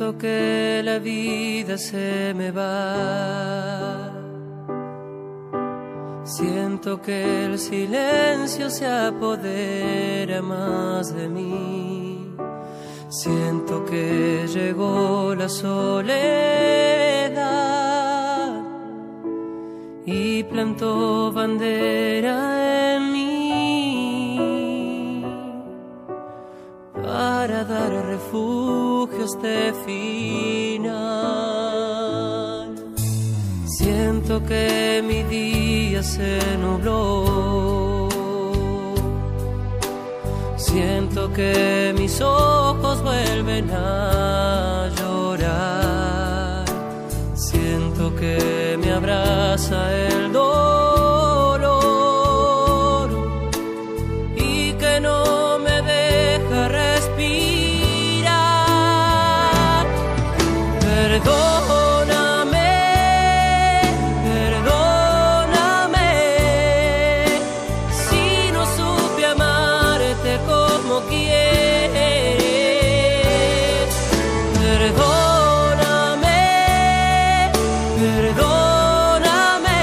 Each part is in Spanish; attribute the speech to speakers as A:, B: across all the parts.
A: Siento que la vida se me va. Siento que el silencio se apodera más de mí. Siento que llegó la soledad y plantó bandera en mí para dar refugio a este final. Siento que mi día se nubló. Siento que mis ojos vuelven a llorar. Siento que me abraza el dolor y que no me deja respirar. Perdóname, perdóname si no supe amarte como quieres. Perdóname, perdóname,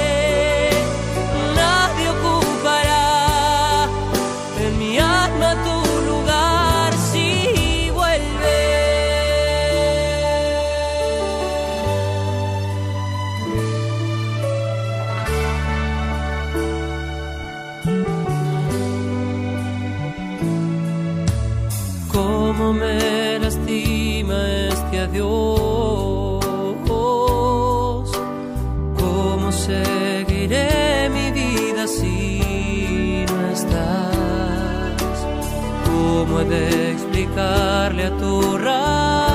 A: nadie ocupará en mi alma tu lugar si vuelves. Cómo me lastima este adiós. Cómo seguiré mi vida si no estás. Cómo he de explicarle a tu raza